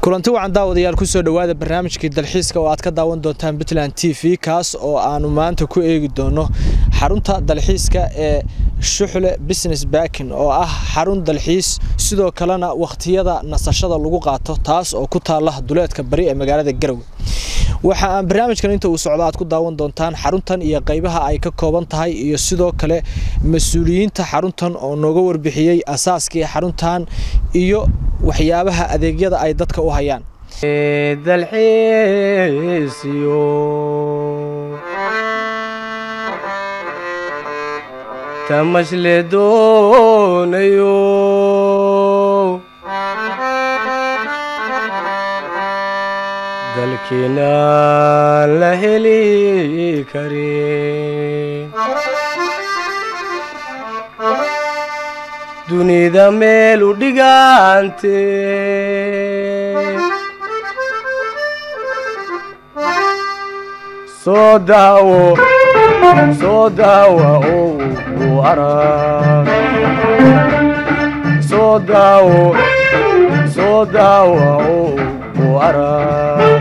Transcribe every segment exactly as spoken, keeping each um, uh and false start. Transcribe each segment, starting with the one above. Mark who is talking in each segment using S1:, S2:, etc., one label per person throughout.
S1: kulanti wacan daawadayaal ku soo dhawaada barnaamijkii dalxiiska oo aad ka daawan doontaan Puntland T V kaas oo aanu maanta ku eegi doono xarunta dalxiiska ee Shuxle Business Baakin oo ah xarun dalxiis sidoo kalena waqtiyada nasashada lagu qaato taas oo ku taala duleedka bari ee magaalada Garowe waxa aan barnaamijkan inta uu socdo aad ku daawan doontaan xaruntan iyo qaybaha ay ka kooban tahay iyo sidoo kale mas'uuliyiinta xaruntan oo nooga warbixiyay asaaskii xaruntan iyo waxyaabaha adeegyada ay dadka u hayaan
S2: dalxiisiyo tamashle doonayo dalkina la heli karin dunida meel u dhigante soo daawo soo daawo oo arag soo daawo soo daawo oo arag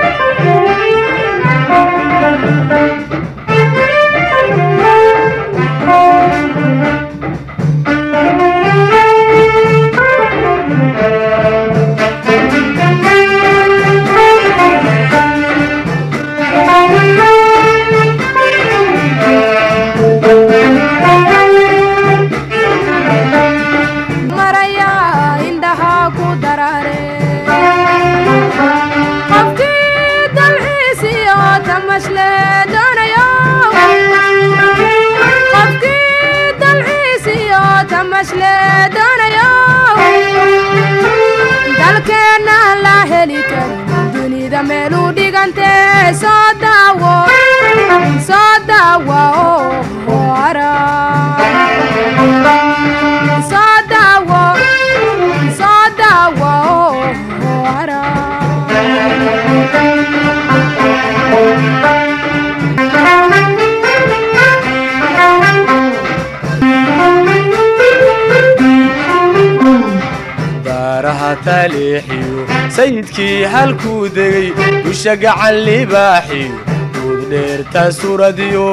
S2: dalkena la heli karin dunida meel u dhigante soo daawo soo daawo oo arag soo daawo soo daawo oo arag talixiyo sayidkii halkuu degay dusha gacan libaaxiyo guud dheerta suradiyo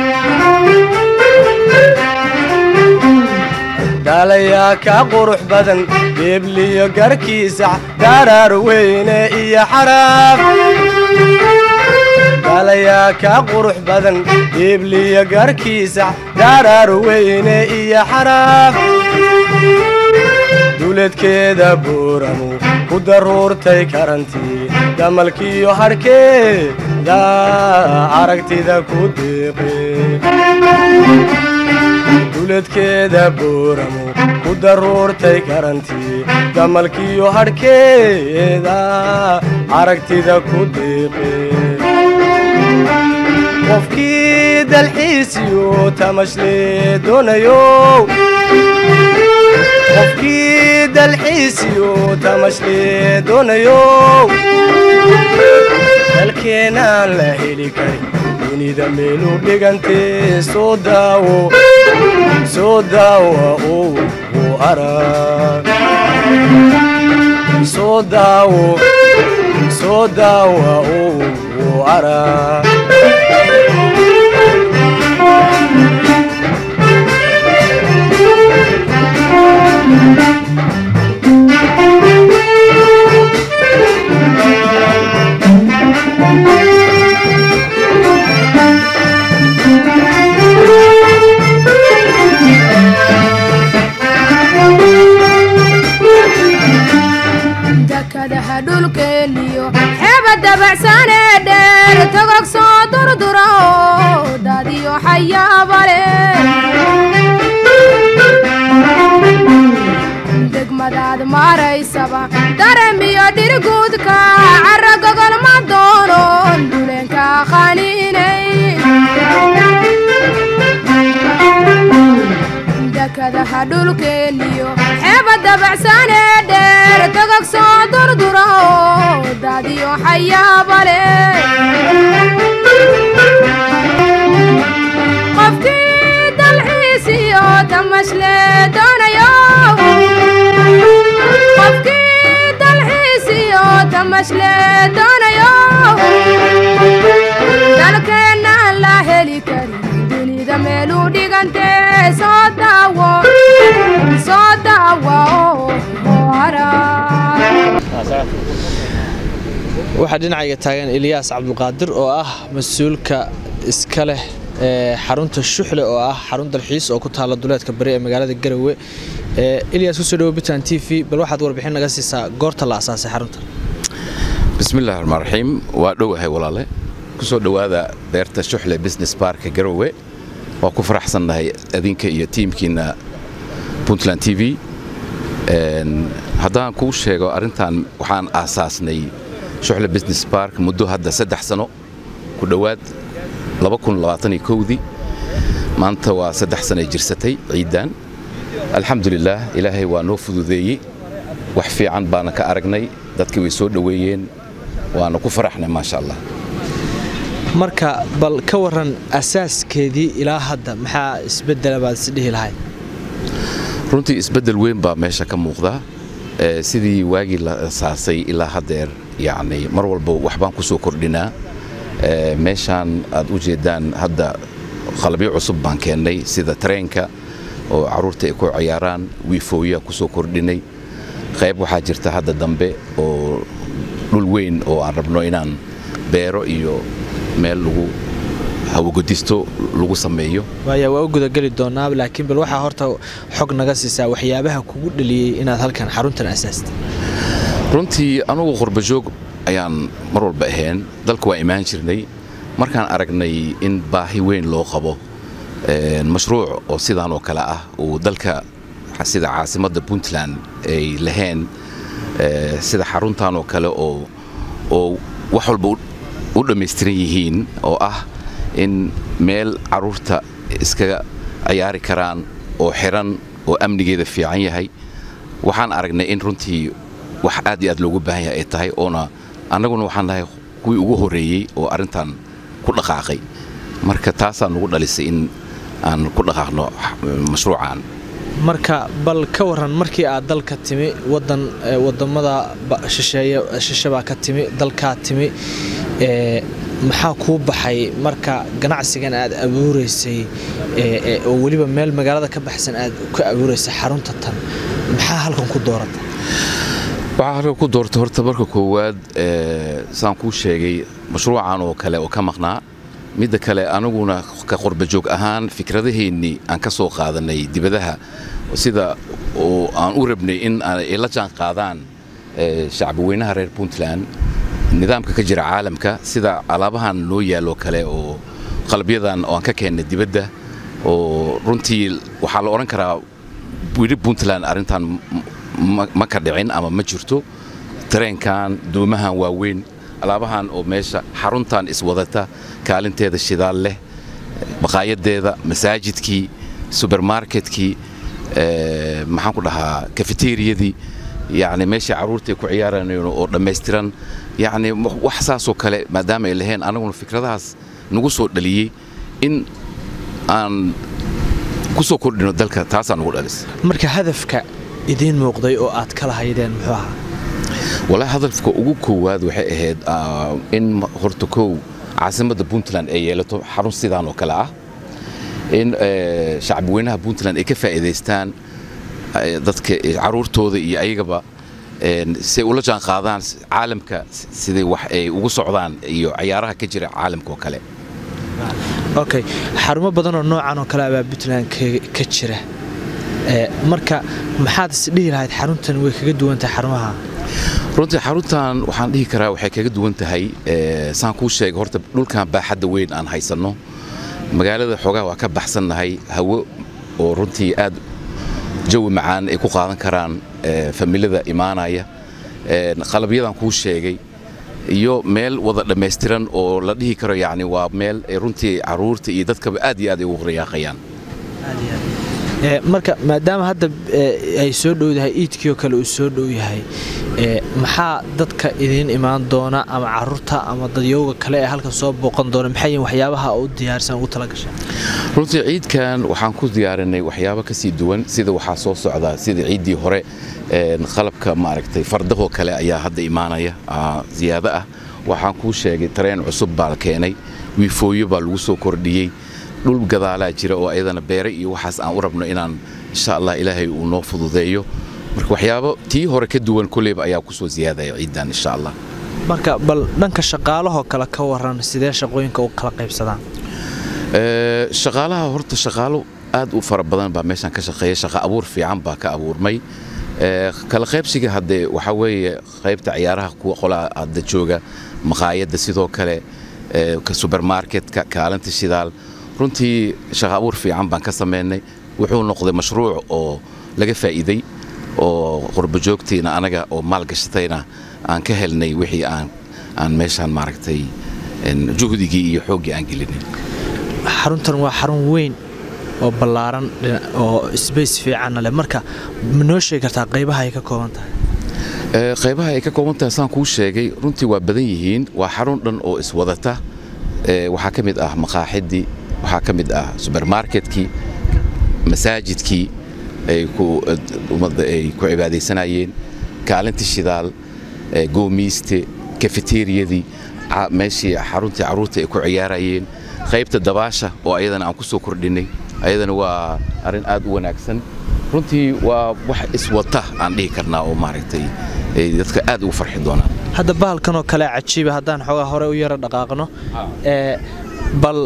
S2: dalayaa ka qurux badan deebliyo garkiisa daraar weyne iyo xaraaf dalayaa ka qurux badan deebliyo garkiisa daraar weyne iyo xaraaf duleedkeeda buuramu ku daruurtay karantii damalkiyo harkeeda aragtida ku deeqay duleedkeeda buuramu ku daruurtay karantii damalkiyo harkeeda aragtida ku deeqay qofkii dalxiisiyo tamashle doonayo qofkii dalxiisiyo tamashle doonayo dalkena la heli karin dunida meel u dhigante soo daawo soo daawo oo arag soo daawo soo daawo oo arag dakadaha dhulkeeniyo xeeba dabacsane dheer togog soo durdura daadiyo xayaabale degmadaad maraysaba daremiyo dhirguudka cara gogol ma doonon duleenka qaniinay dakadaha dhulkeeniyo xeeba dabacsane dheer togog soo durdura daadiyo xayaabale qofkii dalxiisiyo tamashle doonayo qofkii dalxiisiyo
S3: تمشلي دونيو دالكنا لا هلي كريم دني دملو ديغانتي صداو صداو هرا
S1: waxaa dhinacayga taagan Ilyas Cabdulqaadir oo ah mas'uulka iska leh xarunta Shuxle oo ah xarun dalxiis oo ku taala duleedka bari ee magaalada Garowe ee Ilyas ku soo dhaw Bitaan T V bal waxaad warbixin naga siisaa goorta la aasaasay xarunta
S4: bismillaahir rahmaanir rahiim waa dhowahay walaale ku soo dhawaada beerta Shuxle Business Park Garowe waa ku faraxsanahay adinka iyo teamkiina Puntland T V een haddaan ku sheego arintan waxaan aasaasnay Shuxle Business Park muddo hadda saddex sano ku dhawaad laba kun labaatan iyo kow dii maanta waa saddex sano jirsatay ciidan alxamdulillaah ilaahay waa noo fududeeyay wax fiican baan ka aragnay dadkii way soo dhaweeyeen waana ku faraxnay ma sha Allah
S1: marka bal ka waran asaaskeedii ilaa hadda maxaa isbedel baad sidii lahayd
S4: runtii isbedel weyn baa meesha ka muuqda sidii waagi la asaasay ilaa hadeer يعني مر والبو وحبان كسو كردنا ميشان أد وجدان هدا قلبي عصب بان كيني سيدا ترينكا وعرورتي اكو عياران ويفويا كسو كردني قيب وحاجرتا هدا دنبي ولولوين او عربنو إنان بيرو إيو ميل لغو هاو قديستو لغو سميو
S1: وايا واو قد قلي دوناب لكن بالوحا هورتا حق نغسيسا وحيابها كوغود لي إناد هالكان حارونتا أساست
S4: runtii anugu qurba joog ayaan mar walba ahayn dalka waa imaan jirnay markaan aragnay in baahi weyn loo qabo ee mashruuc oo sidaan oo kala ah oo dalka sida caasimadda Puntland ay lahayn ee sida xaruntan oo kale oo oo wax walba u dhameystiran yihiin oo ah in meel caruurta iska ciyaari karaan oo xiran oo amnigeeda fiican yahay waxaan aragnay in runtii wax aad iyo aad loogu baahan yahay ay tahay oona annaguna waxaan nahay kuwii ugu horeeyay oo arintan ku dhaqaaqay marka taasaan ugu dhalisay in aan ku dhaqaaqno mashruucan
S1: marka bal ka waran markii aad dalka timi wadan wadamada shisheeye shisheeba ka timi dalka timi ee maxaa ku baxay marka ganacsigan aad abuureysay ee oo waliba meel magaalada ka baxsan aad ku abuureysay xarunta tan maxaa halkan ku dooratay
S4: waxaan ku doortay horta marka koowaad ee saan ku sheegay mashruucan oo kale oo ka maqnaa mid kale anaguna ka qurba joog ahaan fikradaheeni aan ka soo qaadanay dibadaha sida oo aan u rabnay in ay la jaan qaadaan ee shacab weynaha reer Puntland nidaamka ka jira caalamka sida alaabahan loo yaalo kale oo qalbiyadan oo aan ka keenay dibadda oo runtii waxa la oran karaa wili Puntland arintan ma ka dhicin ama ma jirto tareenkan doomahan waaweyn alaabahan oo meesha xaruntan iswadata kaalinteeda shidaal leh baqaayadeeda masaajidkii supermarketkii ee maxaan ku dhahaa cafeteriadii يعني meesha caruurta ku ciyaaranayo oo dhameystiran يعني wax saasoo kale maadaama ay lahayn anaguna fikradahaas nagu soo dhaliyay in aan ku soo kordhino dalka taasaan ugu dhalis
S1: marka hadafka idin muuqday oo aad kala haydeen muxuu ahaa
S4: wala hadafka ugu koowaad waxay ahayd in horta koow caasimadda Puntland ay yeelato xarun sidaan oo kale ah in shacab weynaha Puntland ay ka faa'iideystaan dadka caruurtooda iyo ayagaba si ula jaan qaadaan caalamka sidii wax ay ugu socdaan iyo ciyaaraha ka jira caalamka oo kale
S1: okay xarumo badan oo noocan oo kale ah Puntland ka jira ee marka maxaad isdhihi lahayd xaruntan way kaga duwan tahay xarumaha
S4: runtii xaruntan waxaan dhihi karaa waxay kaga duwan tahay ee saan ku sheegay horta dhulkan baaxadda weyn aan haysano magaalada xogaa waa ka baxsanahay hawo oo runtii aad jawi macaan ay ku qaadan karaan familada imaanaya ee qalabyadan ku sheegay iyo meel wada dhameystiran oo la dhihi karo yaani waa meel ay runtii caruurta iyo dadka aad iyo aad ugu riyaaqayaan
S1: marka maadaama hadda ay soo dhowdahay iidkii oo kale uu soo dhow yahay maxaa dadka idin imaan doona ama caruurta ama dadyowga kale ee halkan soo booqan doona maxay yihiin waxyaabaha u diyaarsan ugu tala gashay
S4: runtii ciidkan waxaan ku diyaarinay waxyaabo ka sii duwan sida waxaa soo socda sida ciidii hore qalabka maaragtay fardaho kale ayaa hadda imaanaya ziyaado ah waxaan kuu sheegay tareen cusub baa la keenay wiifooyo baa lagu soo kordhiyey dhul gadaalaa jira oo ayadana beere iyo waxaas aan u rabno inaan insha Allah ilaahay uu noo fududeeyo marka waxyaabo tii hore ka duwan kuleeba ayaa ku soo ziyaadaya ciidan insha Allah
S1: marka bal dhanka shaqaalaha kala ka waran sidee shaqooyinka u kala qaybsadaan
S4: ee shaqaalaha horta shaqaalo aad u fara badan baa meeshan ka shaqeeya shaqa abuur fiican baa ka abuurmay ee kala qaybsiga hadda waxa weeye qaybta ciyaaraha kuwa qolaa hadda jooga maqaayada sidoo kale ee ka supermarketka kaalinta shidaal runtii shaqa abuur fiican baan ka sameynay wuxuu noqday mashruuc oo laga faa'iiday oo qurbo joogteena anaga oo maal gashatayna aan ka helnay wixii aan aan meeshan maaragtay in juhdigii iyo xoogii aan gelinay
S1: xaruntan waa xarun weyn oo ballaaran oo space fiican leh marka ma noo sheegi kartaa qaybaha ay ka kooban tahay
S4: ee qaybaha ay ka kooban tahay saan ku sheegay runtii waa badan yihiin waa xarun dhan oo iswadata ee waxa kamid ah maqaaxidii waxa kamid ah supermarketkii masaajidkii ay ku umada ay ku cibaadeysanayeen kaalinta shidaal ee goomiiste cafeteriadii meeshii xaruntii caruurta ay ku ciyaarayeen qaybta dabaasha oo ayadana aan ku soo kordhinay ayadana waa arin aad u wanaagsan runtii waa wax iswata aan dhihi karnaa oo maaragtay ay dadka aad ugu farxi doonaan
S1: hadda bahalkan oo kale cajiib haddaan xogaa hore u yara dhaqaaqno ee bal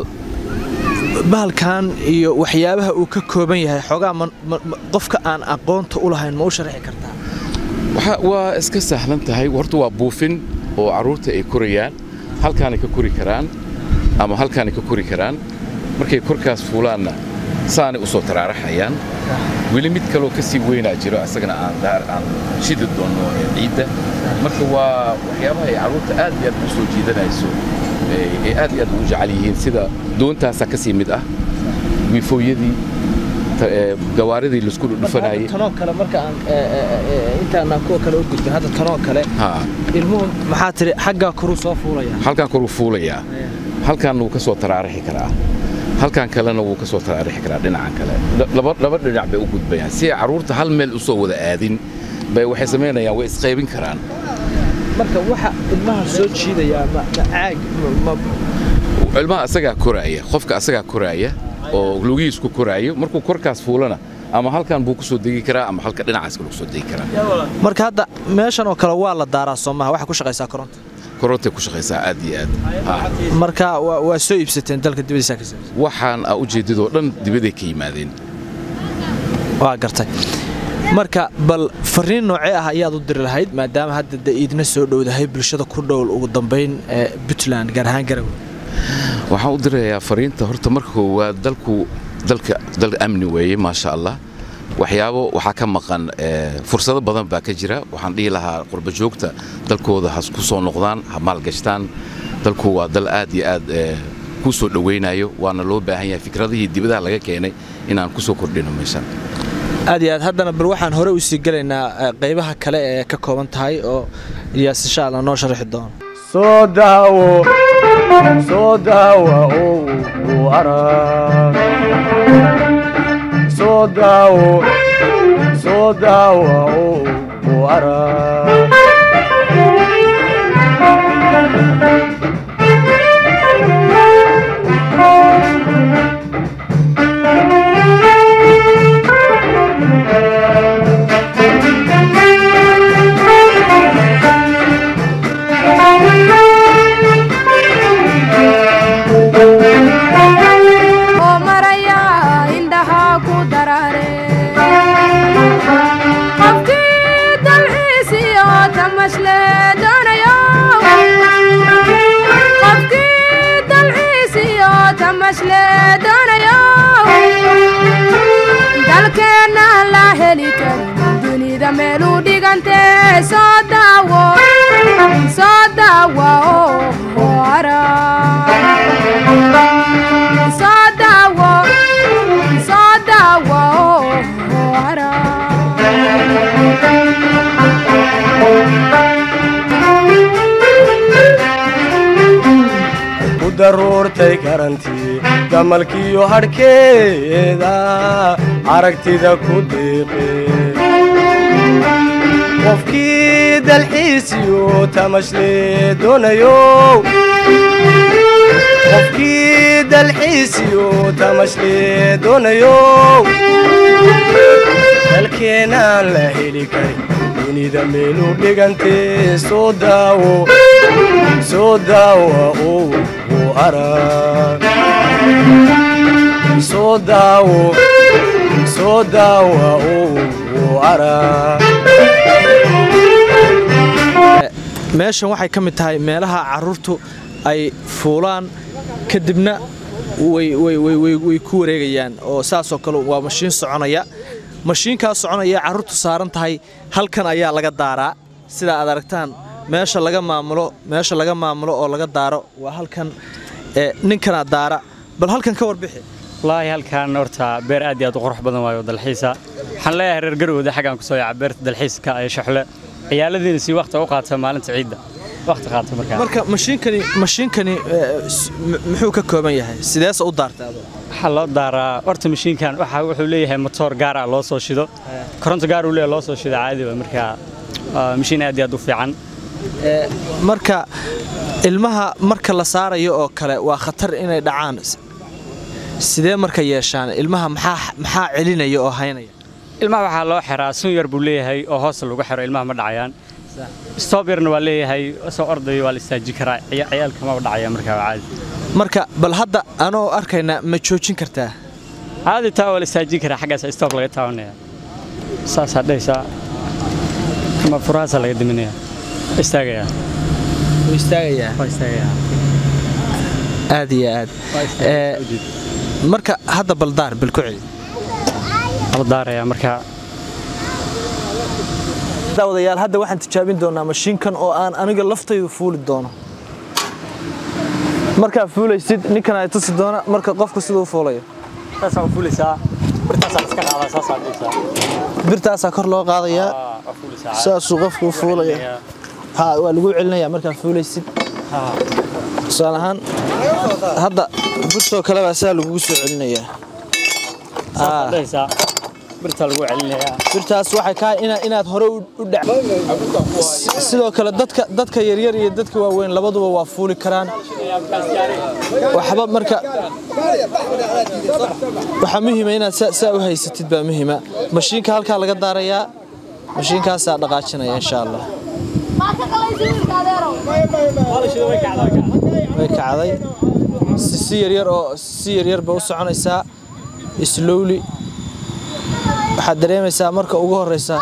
S1: bahalkan iyo waxyaabaha uu ka kooban yahay xogaa qofka aan aqoonta u lahayn ma u sharxi kartaa
S4: waxa waa iska sahlan tahay horta waa buufin oo caruurta ay korayaan halkaan ka kori karaan ama halkaan ka kori karaan markay korkaas fuulaanna saani u soo taraaraxayaan wili mid kale oo ka sii weynaa jiro asagana aan daar aan shidi doono ciidda marka waa waxyaabaha ay caruurta aad iyo aad u soo jiidanayso ee aad iyo aad u jecel yihiin sida doontaas ka sii mid ah wiifooyadii gawaaridii la isku dhufanayay
S1: tanoo kale marka aan intaana kuwa kale u gudbin hadda tanoo kale ha ilmuhu maxaa tiri xagga koru soo fuulaya
S4: halkaan koru fuulaya halkaan uu ka soo taraarixi karaa halkaan kalena uu ka soo taraarixi karaa dhinacan kale laba laba dhinac bay u gudbayaan si caruurta hal meel u soo wada aadin bay waxay sameynayaan way isqaybin karaan
S1: marka waxa ilmaha soo jiidaya ma caag ma
S4: ilmaha asaga koraaya qofka asaga koraaya oo lugiis ku koraayo markuu korkaas fuulana ama halkan buu ku soo degi karaa ama halka dhinacaas ku soo degi karaa
S1: marka hadda meeshan oo kale waa la daaraa Soomaha waxa ku shaqeysaa koronto
S4: koronto ku shaqeysaa aad iyo aad
S1: marka waa soo iibsateen dalka dibadiisa ka saabsan
S4: waxaan u jeedido dhan dibadii ka yimaadeen
S1: waa gartay marka bal fariin noocee ah ayaad u diri lahayd maadaama hadda iidna soo dhowdahay bulshada ku dhowl ugu dambeyn ee Puntland gaar ahaan Garowe
S4: waxaan u dirayaa fariinta horta marka waa dalku dalka dal amni weeye ma sha Allah waxyaabo waxa ka maqan fursado badan baa ka jira waxaan dhihi lahaa qurba joogta dalkooda has ku soo noqdaan maal gashtaan dalku waa dal aad iyo aad ku soo dhaweynayo waana loo baahan yahay fikradihii dibadaha laga keenay inaan ku soo kordhino meeshan
S1: aad iyo aad haddana bal waxaan hore u sii galaynaa qaybaha kale ee ka kooban tahay oo Ilyas insha Allah noo sharxi doono
S2: soo daawo soo daawo oo arag soo daawo soo daawo oo arag
S3: dalkeena la heli karin dunida meel u dhigante soo daawo soo daawo oo ara soo daawo soo daawo
S2: daruurtay garantii damalkiyo hadhkeeda aragtida ku deeqe qofkii dalxiisiyo tamashle doonayo qofkii dalxiisiyo tamashle doonayo dalkeenaan la heli karin dunida meelu dhigantee soo daawo soo daawa oo u arag soo daawo soo daawa oo u arag
S1: meeshan waxay ka mid tahay meelaha carruurtu ay fuulaan kadibna way way way way ku wareegayaan oo saas oo kale waa mashiin soconaya mashiinkaas soconaya carruurtu saaran tahay halkan ayaa laga daaraa sida aad aragtaan meesha laga maamulo meesha laga maamulo oo laga daaro waa halkan ee ninkana daara bal halkan ka warbixi
S5: wallaahi halkan horta beer aad iyo aad u qurux badan waayo dalxiisa waxaan leeyahay reer garowda xagan ku soo yaca beerta dalxiiska ay shaxle ciyaaladiina si waqti u qaata maalinta ciidda waqti qaata markaa
S1: marka mashiinkani mashiinkani muxuu ka kooban yahay sidees u daartaa
S5: waxa loo daaraa horta mashiinkan waxa wuxuu leeyahay motor gaar ah loo soo shido koronto gaar uu leeyahay loo soo shido caadi ah markaa mashiin aad iyo aad u fiican
S1: ee marka ilmaha marka la saarayo oo kale waa khatar inay dhacaan sidee marka yeeshaan ilmaha maxaa maxaa celinaya oo haynaya
S5: ilmaha waxa loo xiraa sun yar buu leeyahay oo hoos lagu xiro ilmaha ma dhacayaan stop yarna waa leeyahay soo orday waa la istaaji karaa ciyaalka ma dhacaya markaa caadi
S1: marka bal hadda anoo arkayna ma joojin kartaa
S5: caadi taa waa la istaaji karaa xaggaas stop laga taawanaya saas hadaysa ma furaasa laga diminaya istaagaya
S1: oo istaagaya
S5: oo istaagaya
S1: aad iyo aad ee marka hadda baldaar bil ku celi
S5: baldaaraya marka
S1: daawadayaal hadda waxaan tijaabin doonaa mashiinkan oo aan aniga laftaydu fuuli doono marka fuulaysid ninkan ay tusi doona marka qofku sidoo fuulayo
S5: taas oo fuulaysaa birtaas iska qaada saas aadaysa
S1: birtaas kor loo qaadaya saas uu qofku fuulayo ha waa lagu celinaya marka fuulaysid ha salahan hadda birtoo kale baa saa lagu soo celinaya
S5: aadaysa birta lagu celinaya
S1: birtaas waxay ka ina inaad hore u dhac sidoo kale dadka dadka yar yar iyo dadka waaweyn labaduba waa fuuli karaan waxba marka waxa muhiim ah inaad saa u haysatid baa muhiim ah mashiinka halka laga daaraya mashiinkaas aa dhaqaajinaya insha Allah way kacday si yar yar oo si yar yar ba u soconaysa slowly waxaad dareemaysaa marka ugu horeysa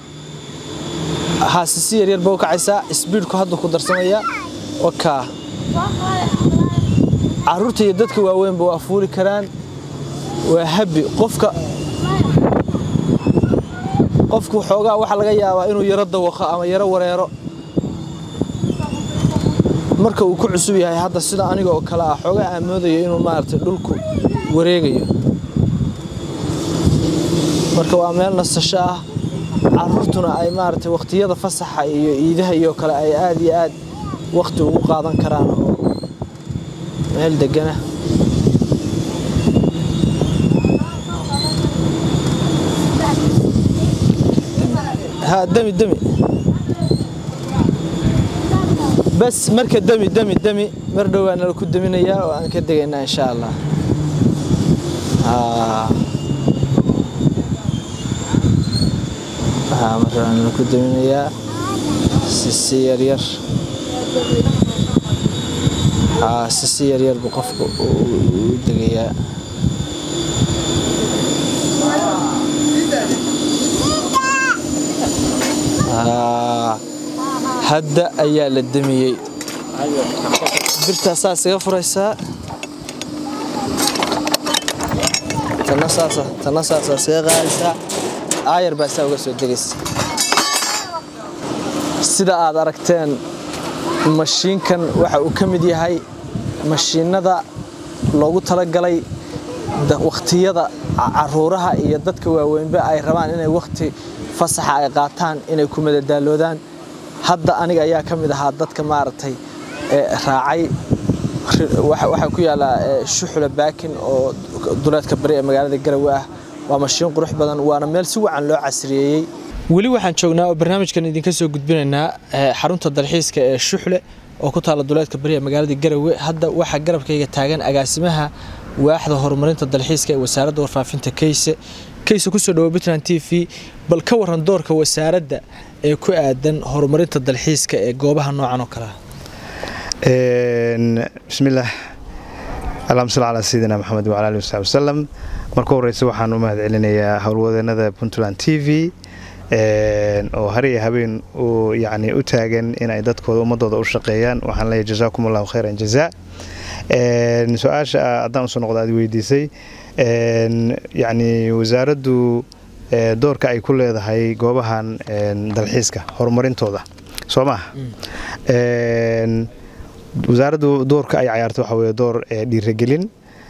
S1: haasi si yar yar baa u kacaysaa speedku hadda ku darsamaya waka carruurta iyo dadka waaweyn ba waa fuuli karaan waa habi qofka qofku xoogaa waxa laga yaabaa inuu yaro dawaqo ama yaro wareero marka uu ku cusub yahay hadda sida aniga oo kala ah xoogaa aamoodayo inuu maartay dhulku wareegayo marka waa meel nasasho ah carruurtuna ay maartay waqtiyada fasaxa iyo iidaha iyo kale ay aad iyo aad waqti ugu qaadan karaan oo meel degana ha dami dami bas marka dami dami dami mar dhawaan la ku daminaya oo aan ka degaynaa insha Allah ha ha markaan la ku daminaya si yar yar ha si yar yar bu qofku u degaya hadda ayaa la damiyay birta saas iga furaysaa tana saas tana saas iga qaadaysaa aayar baa saa uga soo degaysa sida aad aragteen mashiinkan waxa uu ka mid yahay mashiinada loogu talagalay waqtiyada caruuraha iyo dadka waaweynba ay rabaan inay waqti fasaxa ay qaataan inay ku madadaaloodaan hadda aniga ayaa ka mid ahaa dadka maartay ee raacay waxa ku yaala Shuxle Baakin oo duleedka bari ee magaalada Garowe ah waa mashiin qurux badan waana meel si wacan loo casriyeeyay wali waxaan joognaa oo barnaamijkan idinka soo gudbinaynaa xarunta dalxiiska ee Shuxle oo ku taala duleedka bari ee magaalada Garowe hadda waxa garabkayga taagan agaasimaha waaxda horumarinta dalxiiska ee wasaaradda warfaafinta Kayse Kayse ku soo dhaw Puntland T V bal ka waran doorka wasaaradda ee ku aadan horumarinta dalxiiska ee goobaha noocan oo kale
S6: een bismillaah اللهم صل على سيدنا محمد وعلى اله وصحبه وسلم marka horeysa waxaan u mahad celinayaa hawlwadeennada Puntland T V een oo hariya habeen oo yaani u taagan in ay dadkooda umadooda u shaqeeyaan waxaan leeyahay jazaakumullahu khayran jazaa een su'aasha aadaan soo noqday weydiisay een yaani wasaaraddu doorka ay ku leedahay goobahan dalxiiska horumarintooda Soomaa een wasaaraddu doorka ay ciyaarto waxa weeye door dhiirigelin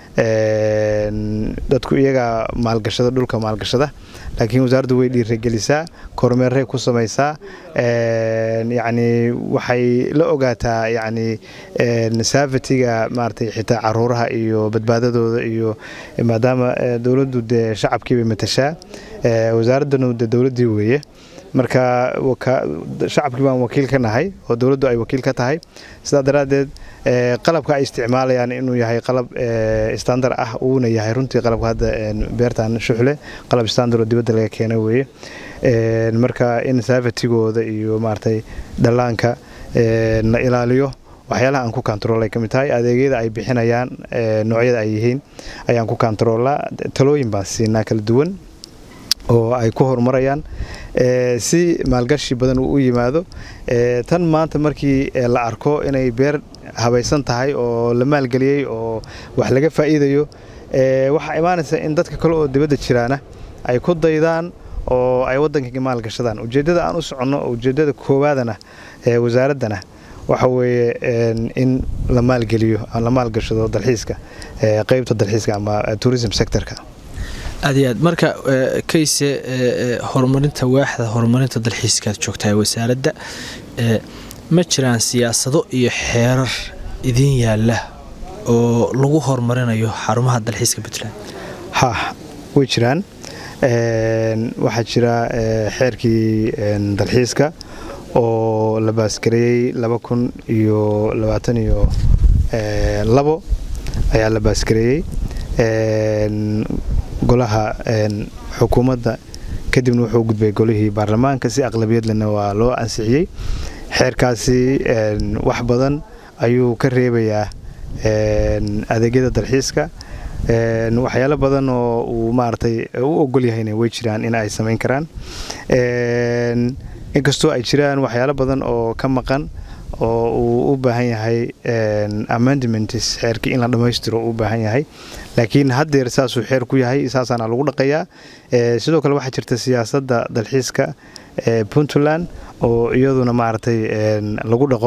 S6: een dadku iyaga maalgashada dhulka maalgashada laakiin wasaaraddu way dhiirigelisaa kormeeray ku samaysaa een yaani waxay la ogaataa yaani een safetiga maartay xitaa caruuraha iyo badbaadadooda iyo maadaama dawladdu de shacabkii bay matashaa ee wasaaraddu de dawladii weeye marka shacabkii baan wakiil ka nahay oo dawladdu ay wakiil ka tahay sida daraadeed ee qalabka ay isticmaalayaan inuu yahay qalab ee standard ah oo yahay runtii qalabka hadda beertan Shuxle qalab standard oo dibadda laga keenay weeye ee marka in safetigooda iyo maartay dhalaanka ee la ilaaliyo waxyaalaha aan ku controlay kamid tahay adeegyada ay bixinayaan ee noocyada ay yihiin ayaan ku controlaa talooyin baan siinaa kala duwan oo ay ku horumarayaan ee si maalgashi badan u yimaado ee tan maanta markii la arko inay beer habaysan tahay oo la maalgeliyay oo wax laga faa'iidayo ee waxa imaanaysa in dadka kale oo dibadda jiraana ay ku daydaan oo ay wadanka maalgashadaan ujeedada aan u socono ujeedada koowaadana ee wasaaradana waxa weeye in la maalgeliyo la maalgashado dalxiiska ee qaybta dalxiiska ama tourism sector-ka
S1: aad marka Kayse horumarinta waaxda horumarinta dalxiiska joogta wasaaradda ma jiraan siyaasado iyo xeerar idin yaala oo lagu horumarinayo xarumaha dalxiiska Puntland
S6: ha way jiraan een waxa jira xeerkii dalxiiska oo la baaskareeyay laba kun iyo labaatan iyo labo ayaa la baaskareeyay een golaha een xukuumadda kadibna wuxuu gudbay golihii baarlamaanka si aqlabiyad leh waa loo ansixiyay xeerkaasi een wax badan ayuu ka reebayaa een adeegyada dalxiiska een waxyaalo badan oo uu maartay u ogol yahay inay way jiraan in ay sameyn karaan een inkastoo ay jiraan waxyaalo badan oo ka maqan oo uu u baahan yahay een amendments xeerkii in la dhameystiro u baahan yahay laakiin haddeer saasuu xeer ku yahay saasana lagu dhaqayaa ee sidoo kale waxa jirta siyaasadda dalxiiska ee Puntland oo iyaduna maartay een lagu dhaqo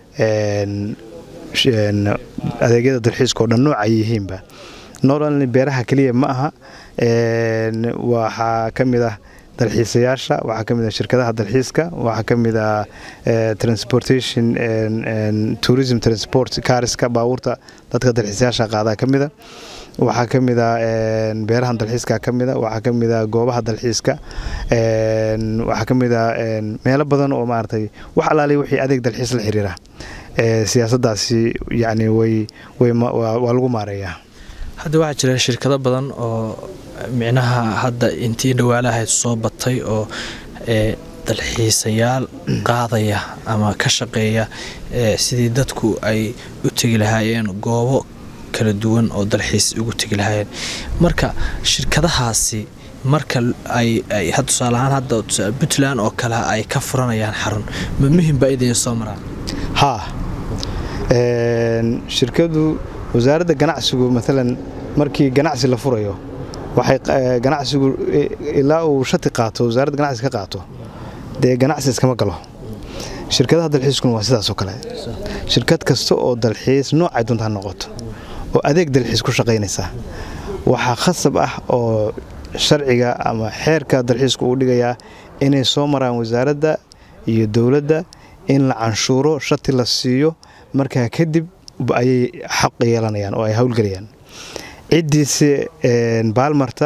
S6: een adeegyada dalxiiska oo dhan nooc ay yihiinba noocan beeraha kaliya ma aha een waxa kamid ah dalxiisayaasha waxa kamid ah shirkadaha dalxiiska waxa kamid ah transportation and tourism transport cars-ka baabuurta dadka dalxiisayaasha qaada kamid ah waxa kamid ah beeraha dalxiiska kamid ah waxa kamid ah goobaha dalxiiska een waxa kamid ah meelo badan oo maartay wax alaali wixii adeeg dalxiis la xiriira ee siyaasadaasi yaani way way waa lagu maareeyaa
S1: hadda waxa jira shirkado badan oo micnaha hadda intii dhawaalaha soo batay oo ee dalxiisayaal qaadaya ama ka shaqeeya ee sidii dadku ay u tagi lahaayeen goobo kala duwan oo dalxiis ugu tagi lahaayeen marka shirkadahaasi marka ay ay hadda salahan hadda Puntland oo kala ay ka furanayaan xarun ma muhiim ba idin soo maraan
S6: ha een shirkadu wasaaradda ganacsigu midalan markii ganacsi la furayo waxay ganacsigu ilaa uu shati qaato wasaaradda ganacsiga ka qaato de ganacsi iskama galo shirkadaha dalxiisku waa sidaas oo kale shirkad kasta oo dalxiis nooc ay doonto noqoto oo adeeg dalxiis ku shaqeynaysa waxa khasab ah oo sharciga ama xeerka dalxiisku uu dhigayaa inay soo maraan wasaaradda iyo dawladda in la canshuuro shati la siiyo marka kadib ayay xaq yeelanayaan oo ay hawlgelayaan cidiise baalmarta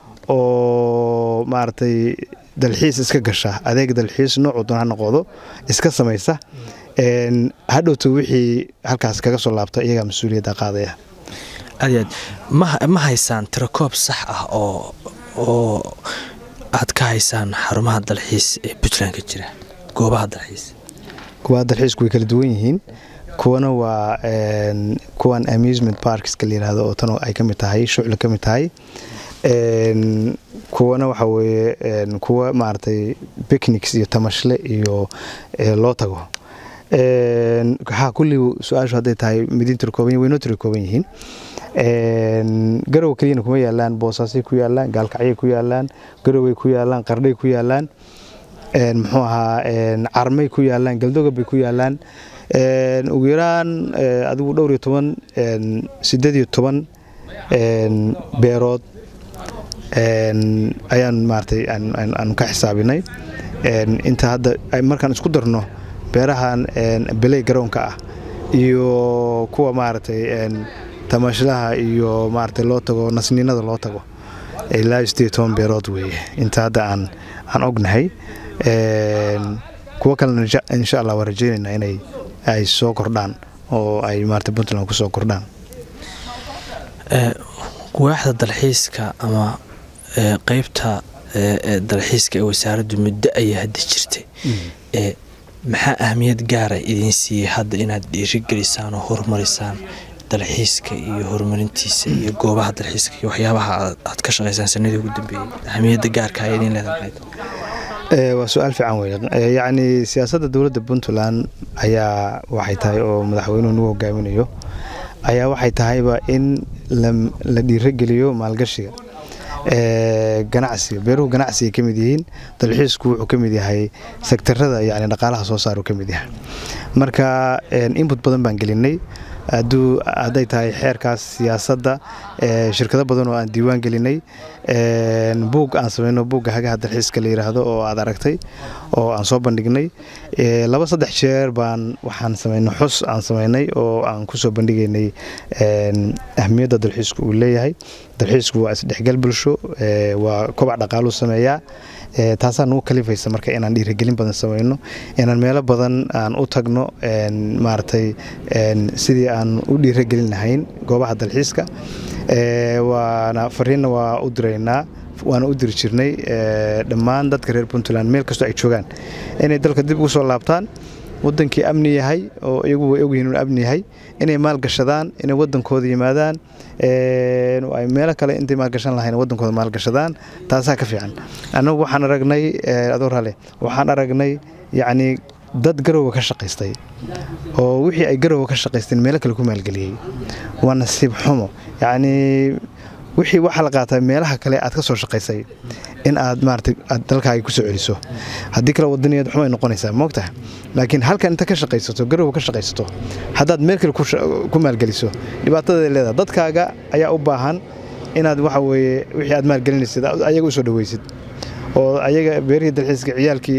S6: oo maartay dalxiis iska gasha adeeg dalxiis nooc doon ha noqdo iska samaysa een hadhowto wixii halkaas kaga soo laabta iyaga mas'uuliyadda qaadaya
S1: aad ma ma haysaan tirakoob sax ah oo oo aad ka haysaan xarumaha dalxiis ee Puntland ka jira goobaha dalxiis
S6: kuwa dalxiisku way kala duwan yihiin kuwana waa een kuwan amusement parks ka leeyahay oo tan ay kamid tahay shuclo kamid tahay een kuwana waxa weeye een kuwa maartay picnics iyo tamashle iyo loo tago een waxa kulli su'aashu haday tahay midin tirkooban way noo tirkooban yihiin een garow kaliya kuma yaalaan boosaasi ku yaalaan gaalkacyo ku yaalaan garow ku yaalaan qardhay ku yaalaan een muxuu ahaa een carmay ku yaalaan galdoga bay ku yaalaan een ugu yaraan adigu dhowr iyo toban een siddeed iyo toban een beerood een ayaan maartay aan aan ka xisaabinay een inta hadda ay markaan isku darno beerahan een belay garoonka ah iyo kuwa maartay een tamashlaha iyo maartay loo tago nasniinada loo tago ilaa siddeed iyo toban beerood weeye inta hadda aan aan ognahay een kuwa kalena insha Allah waan rajaynaynaa inay ay soo kordhaan oo ay maartay Puntland ku soo kordhaan
S1: ee waaxda dalxiiska ama qaybta dalxiiska ee wasaaraddu muddo ay hadda jirtay ee maxaa ahmiyad gaar ah idin siiyay hadda inaad dhiirigelisaan oo horumarisaan dalxiiska iyo horumarintiisa iyo goobaha dalxiiska iyo waxyaabaha aad ka shaqeysaan sanadii ugu dambeeyay ahmiyadda gaarka ah ee idin leedahay
S6: ee waa su'aal fiican weeye yaani siyaasadda dawladda Puntland ayaa waxay tahay oo madaxweynuhu uu hogaaminayo ayaa waxay tahayba in la dhiirigeliyo maalgashiga ee ganacsiga beeruhu ganacsiga kamid yihiin dalxiisku wuxuu kamid yahay sektarada yaani dhaqaalaha soo saaro kamid yahay marka input badan baan gelinay aduu haday tahay xeerkaas siyaasadda ee shirkado badan oo aan diiwaan gelinay ee buug aan sameeyno buugga hagaha dalxiiska la yiraahdo oo aad aragtay oo aan soo bandhignay ee laba saddex jeer baan waxaan sameeynay xus aan sameeynay oo aan ku soo bandhigaynay ee ahmiyadda dalxiisku uu leeyahay dalxiisku waa isdhexgal bulsho ee waa kobac dhaqaale sameeyaa ee taasaan uu kalifaysa marka inaan dhiirigelin badan sameeyno inaan meelo badan aan u tagno ee maartay ee sidii aan u dhiirigelin lahayn goobaha dalxiiska ee waana fariina waa u direynaa waana u diri jirnay ee dhammaan dadka reer Puntland meel kasto ay joogaan inay dalka dib ugu soo laabtaan wadankii amni yahay oo iyagu way ogyihiin inuu amni yahay inay maal gashadaan inay wadankooda yimaadaan ee ay meel kale intay maal gashan lahayn wadankooda maal gashadaan taasa ka fiican anagu waxaan aragnay adoor hale waxaan aragnay yaani dad garow ka shaqeystay oo wixii ay garow ka shaqeysteen meel kale ku maalgeliyay waa nasiib xumo yaani wixii waxa la qaatay meelaha kale aad ka soo shaqeysay in aad maartay dalkaaga ku soo celiso hadii kala wadaniyeed xumay noqonaysaa moogtahay laakiin halkan inta ka shaqeysato garow ka shaqeysato hadaad meel kale ku maalgeliso dhibaatada leedahay dadkaaga ayaa u baahan inaad waxa weeye wixii aad maalgelinaysid ayaga u soo dhaweysid oo ayaga beerihii dalxiiska ciyaalkii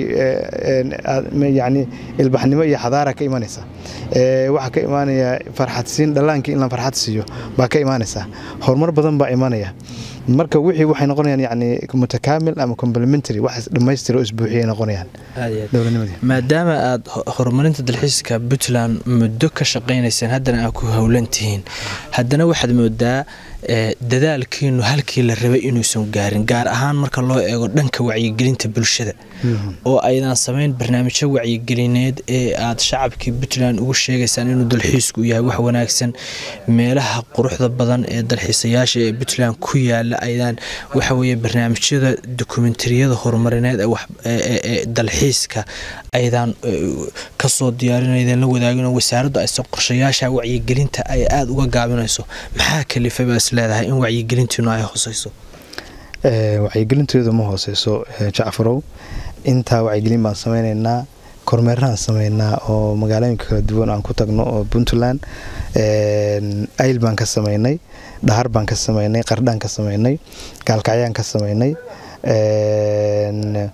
S6: ee yaani ilbaxnimo iyo xadaara ka imanaysa ee waxa ka imanaya farxad siin dhalaanki in la farxad siiyo baa ka imanaysa horumar badan baa imanaya marka wixii waxay noqonayaan yaani mutakaamil ama complementary wax dhameystiro isbuuxiyay noqonayaan dawladnimadii
S1: maadaama aad horumarinta dalxiiska Puntland muddo ka shaqeynaysan haddana aad ku hawlantihiin haddana waxaad moodaa dadaalkiinu halkii la rabay inuusan gaarin gaar ahaan marka loo eego dhanka wacyigelinta bulshada oo aydan sameyn barnaamijyo wacyigelineed ee aad shacabkii Puntland ugu sheegaysaan inuu dalxiisku yahay wax wanaagsan meelaha quruxda badan ee dalxiisayaasha ee Puntland ku yaala aydan waxa weeye barnaamijyada dokumentariyada horumarineed ee dalxiiska aydan ka soo diyaarinayeen la wadaagino wasaaradda ay soo qorshayaasha wacyigelinta ay aad uga gaabinayso maxaa kalifay baa isleedahay in wacyigelintiinu ay hooseyso
S6: ee wacyigelinteedu ma hooseyso Jacfarow inta wacyigelin baan sameeynaa kormeeraan sameeynaa oo magaalooyinka kala duwan aan ku tagno oo Puntland ee ayl baan ka sameeynay dhahar baan ka sameeynay qardhaan ka sameeynay gaalkacyaan ka sameeynay ee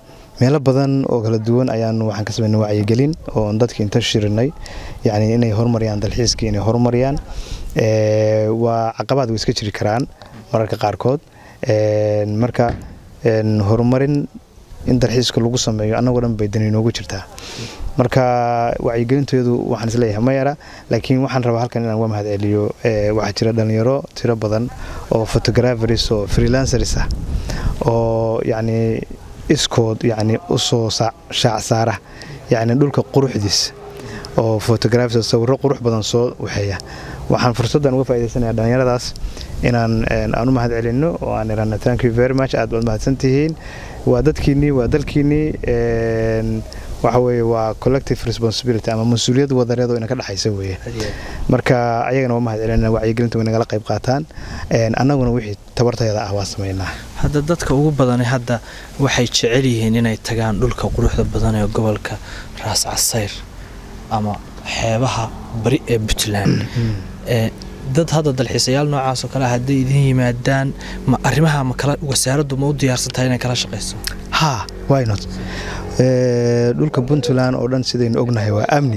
S6: meelo badan oo kala duwan ayaan waxaan ka sameynay wacyigelin oo dadka inta shirinay yani inay horumariyaan dalxiiska inay horumariyaan ee waa caqabad way iska jiri karaan mararka qaarkood ee marka een horumarin in dalxiiska lagu sameeyo anagoo dhan bay dan inoogu jirtaa marka wacyigelinteedu waxaan isleeyahay ma yara laakiin waxaan rabaa halkan inaan waa mahad celiyo ee waxa jira dhalinyaro tiro badan oo photographers oo freelancers ah oo yani iskood yani u soo shaac saara yani dhulka quruxdiis oo photographers sawirro qurux badan soo waxeeya waxaan fursadan uga faa'iideysanayaa dhalinyaradaas inaan aan u mahad celino oo aan irana thank you very much aad baad mahadsantihiin waa dadkiini waa dalkiini een waxa weeye waa collective responsibility ama mas'uuliyad wadareed oo inaka dhaxaysa weeye marka ayagana waa mahad celinaa wacyigelinta way nagala qayb qaataan een annaguna wixii tabartayada ah waa sameeynaa
S1: hadda dadka ugu badan hadda waxay jecel yihiin inay tagaan dhulka quruxda badan ee gobolka Raas Casayr ama xeebaha bari ee Puntland ee dad hadda dalxiisayaal noocaas oo kale haday idin yimaadaan ma arrimaha ma kala wasaaraddu ma u diyaarsantahay inay kala shaqeyso
S6: ha why not ee dhulka Puntland oo dhan sideen ognahay waa amni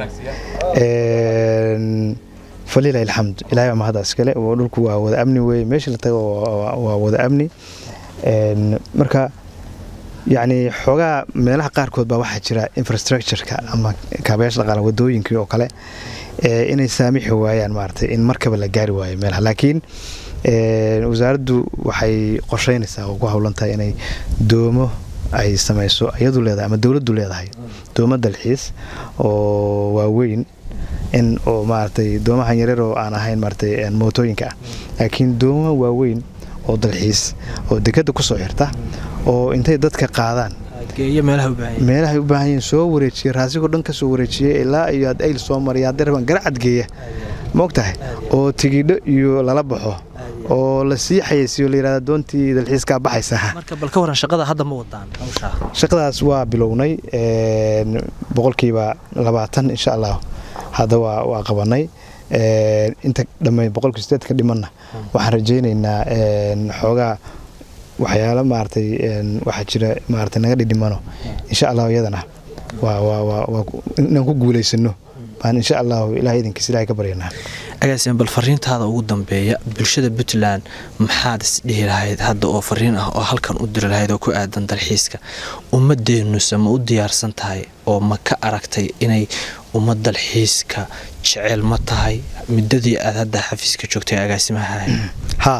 S6: ee faliila alhamd ilaahay ma hada iskale oo dhulku waa wada amni weey meesha la tago waa wada amni ee marka يعني xogaa meelaha qaar kood baa waxa jira infrastructure-ka ama kaabayaasha dhaqaale wadooyinka oo kale ee inay saamixi waayaan maartay in markaba la gaari waayo meelaha laakiin ee wasaaraddu waxay qorsheynaysaa oo ku hawlantahay inay doomo ay samayso iyadu leedahay ama dawladdu leedahay doomo dalxiis oo waaweyn in oo maartay doomahan yaryar oo aan ahayn maartay mootooyinka laakiin doomo waaweyn oo dalxiis oo dekada ku soo xirta oo intay dadka qaadaan
S1: geeyo meelaha u baahan
S6: meelaha u baahan soo wareejiyo raasigo dhan ka soo wareejiyo ilaa iyo aad ayl soo mariyaa darban garacad geeya moogtahay oo tigidho iyo lala baxo oo la sii xayeysiyo la yiraahdo doontii dalxiiska baxaysa
S1: marka bal ka waran shaqada hadda ma wadaan hawsha
S6: shaqadaas waa bilownay ee boqolkiiba labaatan insha Allah hada waa waa qabanay ee inta dhamay boqolkiiba siddeed ka dhimanna waxaan rajaynaynaa ee xogaa waxyaalo maartay een waxa jira maartay naga dhidhimano insha Allah iyadana waa waa waa inaan ku guuleysano baan insha Allah ilaahay idinkiisa ilaahay ka baryana
S1: agaasin bal fariintaada ugu dambeeya bulshada Puntland maxaad isdhihi lahayd hadda oo fariin ah oo halkan u diri lahayd oo ku aadan dalxiiska ummadeenu sama u diyaarsan tahay oo ma ka aragtay inay ummad dalxiiska jecel ma tahay midadii aad hadda xafiiska joogtay agaasimaha
S6: ha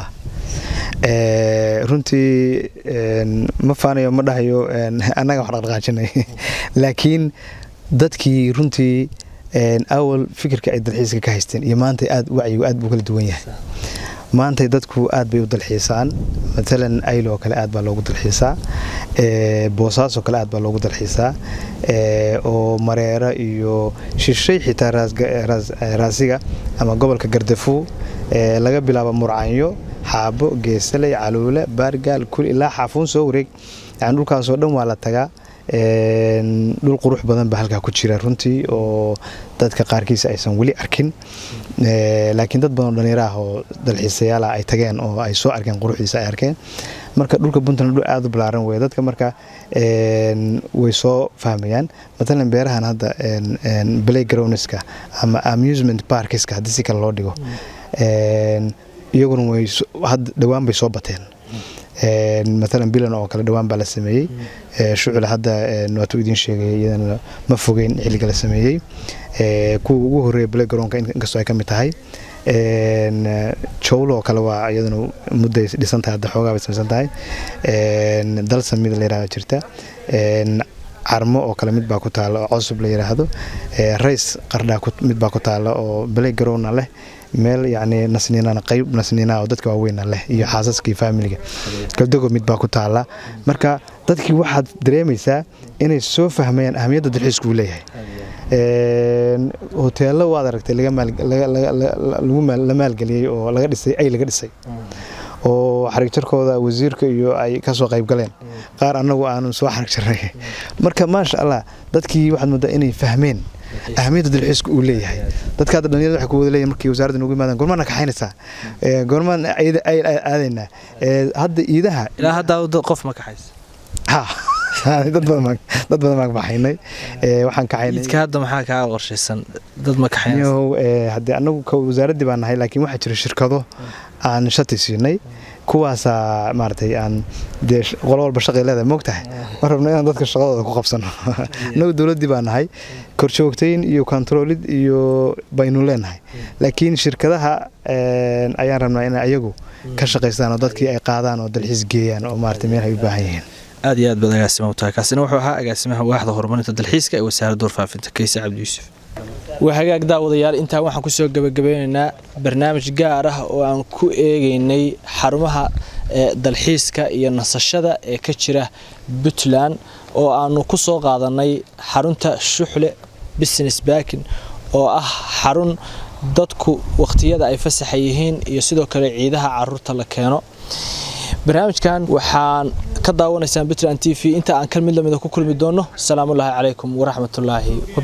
S6: ee runtii ma faanayo ma dhahayo anaga wax dhaqaajinay laakiin dadkii runtii een awal fikirka ay dalxiiska ka haysteen iyo maanta aad wacyi aad buu kala duwan yahay maanta dadku aad bay u dalxiisaan midalan aylo kale aad baa loogu dalxiisaa ee boosaaso kale aad baa loogu dalxiisaa ee oo mareera iyo shishay xitaa raas raasiga ama gobolka Gardafu ee laga bilaabo Murcaanyo xaabo geesalay caluule baargaal kul ilaa xafuun soo wareeg aan dhulkaas oo dhan waa la tagaa een dhul qurux badan baa halka ku jira runtii oo dadka qaarkiis aysan wali arkin ee laakiin dad badan dhalinyaro ah oo dalxiisayaal ay tageen oo ay soo arkeen quruxdiisa ay arkeen marka dhulka Puntland dhul aad u balaaran way dadka marka een way soo fahmayaan midalan beerahan hadda een een playgroundska ama amusement parkska hadii si kale loo dhigo een iyaguna way had dhawaan bay soo bateen een midalan bilan oo kala dhawaan baa la sameeyay ee shucul hadda waatu idin sheegay iyadana ma fogeyn xilliga la sameeyay ee ku ugu horeeyay playgroundka inkastoo ay ka mid tahay een jowlo kala waa iyadana muddo dhisan tahay hadda xoogaa bay sameysan tahay een dal samid la yiraahdo jirta een armo oo kala mid baa ku taalo oo cusub la yiraahdo ee rays qardha ku mid baa ku taalo oo playground leh meel yani nasniinana qayb nasniina oo dadka waaweyn leh iyo xaasaskii familiga kaldago mid baa ku taala marka dadkii waxaad dareemaysaa inay soo fahmayaan ahmiyadda dalxiisku leeyahay een hoteelo waad aragtay laga maal lagu la maalgeliyay oo laga dhisay ay laga dhisay oo xarig jarkooda wasiirka iyo ay ka soo qayb galeen qaar anagu aanu soo xarig jaray marka ma sha Allah dadkii waxaad moodaa inay fahmeen ahmiyadda dalxiisku uu leeyahay dadka dhalinyarada waxa ku wada leeyahay markii wasaaradda ugu yimaadaan gormaana ka xaynaysaa ee gormaan ay aadayna ee hadda iidaha
S1: ilaa hadda qof ma ka xays
S6: ha dad badan dad badan ma baxaynay ee waxaan ka haynay
S1: idka hadda maxaa ka qorshaysan dad ma ka haynay
S6: ee hadii anagu ka wasaaradii baan nahay laakiin waxa jira shirkado aan shati siinay kuwaasa maartay aan de qolo walba shaqo leedahay moogtahay ma rabno inaan dadka shaqadooda ku qabsano anagu dawladii baan nahay korjoogtayn iyo controlid iyo baynu leenahay laakiin shirkadaha ee ayaan rabnaa in ayagu ka shaqeystaan oo dadkii ay qaadaan oo dalxiis geeyaan oo maartay meel ay u baahan yihiin
S1: aad iyo aad badan agaasimo tahay kaasina wuxuu ahaa agaasimaha waaxda horumarinta dalxiiska ee wasaaradda warfaafinta Kaysa Cabdi Yuusuf وهاجاك داوديال أنت waxaan ku soo gabagabeynaa barnaamij gaar ah oo aan ku eegaynay xarumaha dalxiiska iyo nasashada ee ka jira Puntland oo aanu ku soo qaadanay xarunta Shuxle Business Baakin oo ah xarun dadku waqtiyada ay fasax yihiin iyo sidoo kale ciidaha carruurta la keeno barnaamijkan waxaan ka daawanaysaan Puntland T V inta aan kalmid lamida ku kulmi doono salaamu alaykum wa rahmatullaahi